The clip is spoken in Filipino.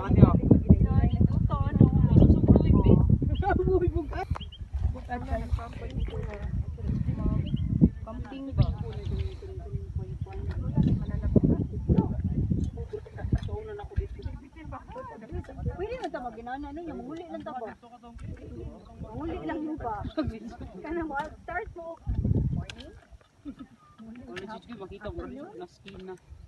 Camping ba? Pwede na tama ginana na yung manguli lang tama. Manguli lang mo ba? Kana mo start mo morning. Wala jud makita mo na skin na.